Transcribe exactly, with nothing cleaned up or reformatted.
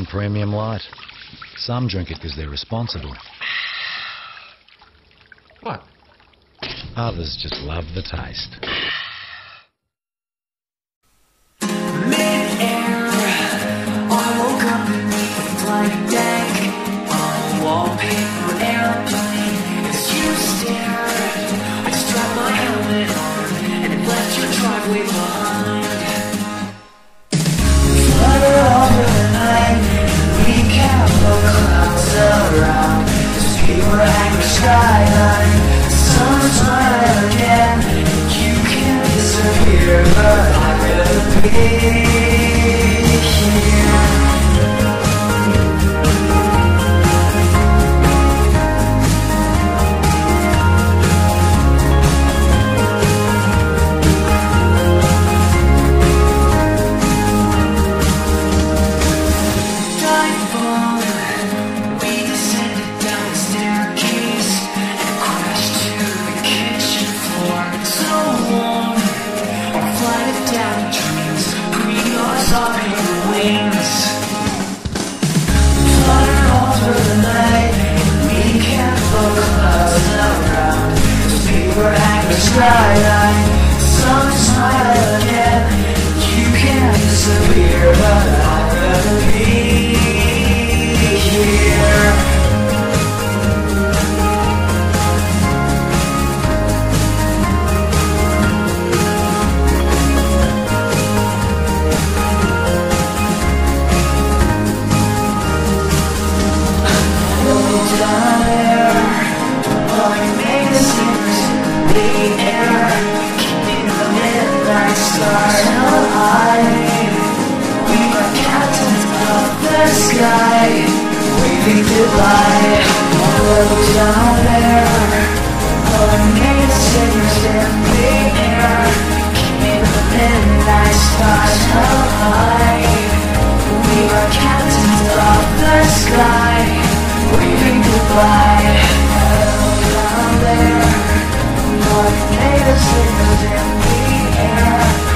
Seann Premium Light. Some drink it because they're responsible. What? Others just love the taste. Mid-air, I woke up beneath a blank deck on a wallpaper airplane. As you stared, I strapped my helmet on and it left your driveway behind. Flutter over the night, we kept the clouds around. Just paper hang the skyline. Sun smile again. You can disappear, but I'd rather be here. Dive bomb. We descended down the staircase and crashed to the kitchen floor. So warm, our flight of down dreams, breathing us off your wings. Flutter over the night, we kept the clouds around. Just paper hang the skyline. Sun smile again. You can disappear, but I'd rather be here. Down there, oh, you made the singers in the air, keeping the midnight stars held high. We were captains of the sky, waving goodbye. Oh, down there, oh, you made the singers in the air, keeping the midnight stars held high. We were captains of the sky, waving goodbye. Hello down there, oh, you made us signals in the air.